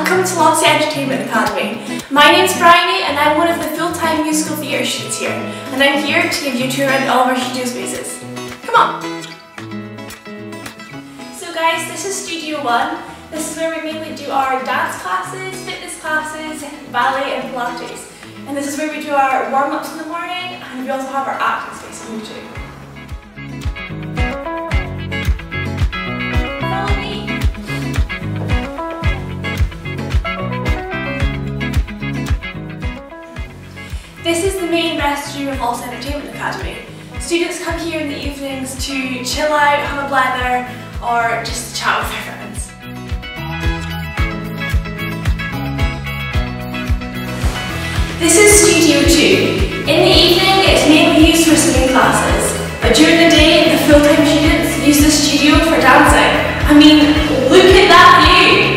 Welcome to Loxley Entertainment Academy. My name's Bryony and I'm one of the full-time musical theatre students here, and I'm here to give you a tour around all of our studio spaces. Come on! So guys, this is Studio 1. This is where we mainly do our dance classes, fitness classes, ballet and Pilates. And this is where we do our warm-ups in the morning, and we also have our acting space in here too. This is the main restroom of Loxley Entertainment Academy. Students come here in the evenings to chill out, have a blather, or just chat with their friends. This is Studio 2. In the evening, it's mainly used for singing classes, but during the day, the full-time students use the studio for dancing. I mean, look at that view!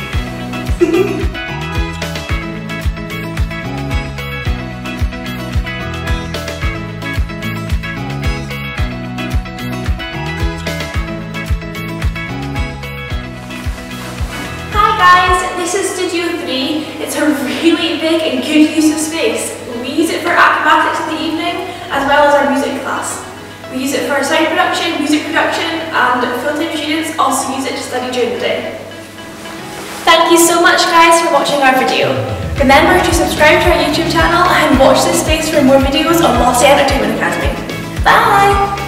Guys, this is Studio 3. It's a really big and good use of space. We use it for acrobatics in the evening as well as our music class. We use it for sound production, music production, and full-time students also use it to study during the day. Thank you so much guys for watching our video. Remember to subscribe to our YouTube channel and watch this space for more videos on Loxley Entertainment Academy. Bye!